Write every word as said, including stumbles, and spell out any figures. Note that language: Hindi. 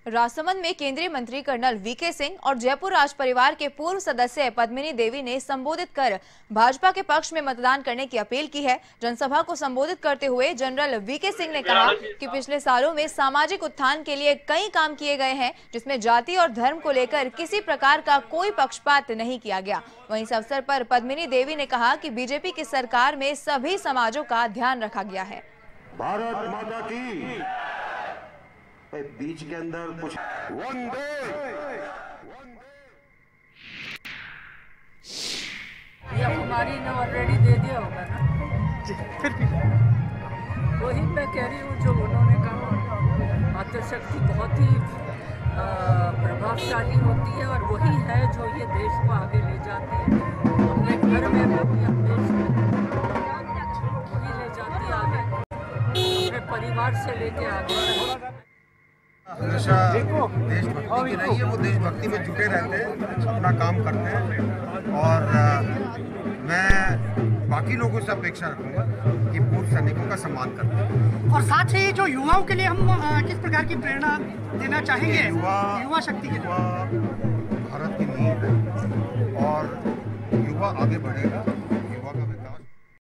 राजसमंद में केंद्रीय मंत्री कर्नल वीके सिंह और जयपुर राज परिवार के पूर्व सदस्य पद्मिनी देवी ने संबोधित कर भाजपा के पक्ष में मतदान करने की अपील की है। जनसभा को संबोधित करते हुए जनरल वीके सिंह ने कहा कि पिछले सालों में सामाजिक उत्थान के लिए कई काम किए गए हैं, जिसमें जाति और धर्म को लेकर किसी प्रकार का कोई पक्षपात नहीं किया गया। वहीं इस अवसर पर पद्मिनी देवी ने कहा कि बीजेपी की सरकार में सभी समाजों का ध्यान रखा गया है। भारत माता की बीच के अंदर कुछ वंदे ये हमारी ने ऑलरेडी दे दिया होगा ना, वही मैं कह रही हूँ जो उन्होंने कहा। मातृशक्ति बहुत ही प्रभावशाली होती है और वही है जो ये देश को आगे ले जाती है। अपने घर में भी अपने देश में वही ले जाती है आगे, अपने परिवार से लेके आगे। हमेशा देशभक्ति की रही है, वो देशभक्ति में जुटे रहते हैं, अपना काम करते हैं और मैं बाकी लोगों से अपेक्षा रखूंगा कि पूर्व सैनिकों का सम्मान करें। और साथ ही जो युवाओं के लिए हम किस प्रकार की प्रेरणा देना चाहेंगे? युवा युवा शक्ति के युवा भारत की नींव है और युवा आगे बढ़ेगा